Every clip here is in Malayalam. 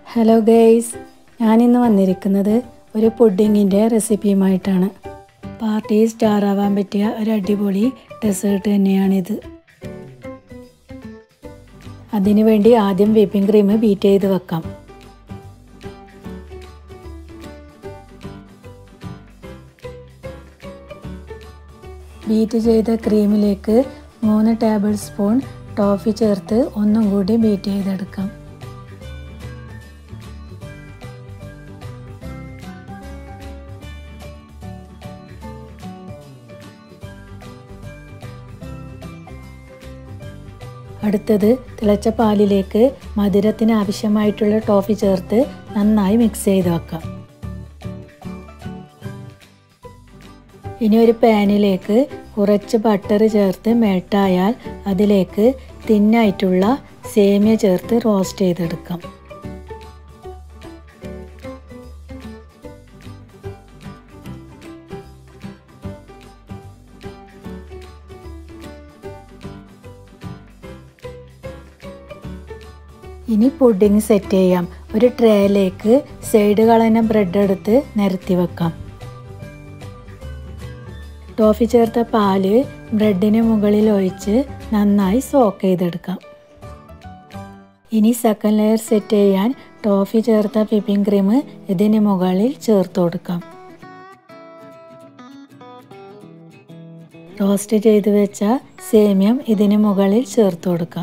ഹലോ ഗൈസ്, ഞാനിന്ന് വന്നിരിക്കുന്നത് ഒരു പുഡിങ്ങിൻ്റെ റെസിപ്പിയുമായിട്ടാണ്. പാർട്ടി സ്റ്റാർ ആവാൻ പറ്റിയ ഒരു അടിപൊളി ഡെസേർട്ട് തന്നെയാണിത്. അതിനു വേണ്ടി ആദ്യം വിപ്പിംഗ് ക്രീം ബീറ്റ് ചെയ്ത് വെക്കാം. ബീറ്റ് ചെയ്ത ക്രീമിലേക്ക് 3 ടേബിൾ സ്പൂൺ ടോഫി ചേർത്ത് ഒന്നും കൂടി ബീറ്റ് ചെയ്തെടുക്കാം. അടുത്തത് തിളച്ച പാലിലേക്ക് മധുരത്തിന് ആവശ്യമായിട്ടുള്ള ടോഫി ചേർത്ത് നന്നായി മിക്സ് ചെയ്ത് വെക്കാം. ഇനി ഒരു പാനിലേക്ക് കുറച്ച് ബട്ടർ ചേർത്ത് മെൽട്ടായാൽ അതിലേക്ക് തിന്നായിട്ടുള്ള സേമിയ ചേർത്ത് റോസ്റ്റ് ചെയ്തെടുക്കാം. ഇനി പുഡിംഗ് സെറ്റ് ചെയ്യാം. ഒരു ട്രേയിലേക്ക് സൈഡ് കളഞ്ഞ ബ്രെഡ് എടുത്ത് നിരത്തി വെക്കാം. ടോഫി ചേർത്ത പാല് ബ്രെഡിന് മുകളിൽ ഒഴിച്ച് നന്നായി സോക്ക് ചെയ്തെടുക്കാം. ഇനി സെക്കൻഡ് ലെയർ സെറ്റ് ചെയ്യാൻ ടോഫി ചേർത്ത വിപ്പിംഗ് ക്രീം ഇതിന് മുകളിൽ ചേർത്ത് കൊടുക്കാം. റോസ്റ്റ് ചെയ്ത് വെച്ച സേമിയം ഇതിന് മുകളിൽ ചേർത്ത് കൊടുക്കാം.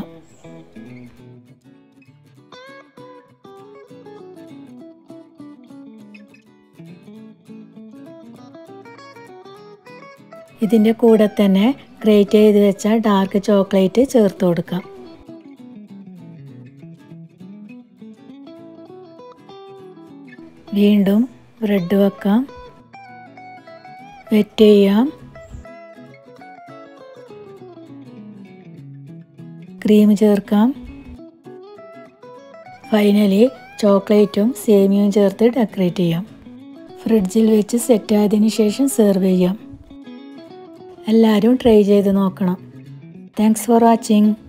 ഇതിൻ്റെ കൂടെ തന്നെ ഗ്രേറ്റ് ചെയ്ത് വെച്ച ഡാർക്ക് ചോക്ലേറ്റ് ചേർത്ത് കൊടുക്കാം. വീണ്ടും ബ്രെഡ് വെക്കാം. വെറ്റ് ചെയ്യാം. ക്രീം ചേർക്കാം. ഫൈനലി ചോക്ലേറ്റും സേമിയയും ചേർത്ത് ഡെക്കറേറ്റ് ചെയ്യാം. ഫ്രിഡ്ജിൽ വെച്ച് സെറ്റായതിനു ശേഷം സെർവ് ചെയ്യാം. എല്ലാവരും ട്രൈ ചെയ്ത് നോക്കണം. Thanks for watching.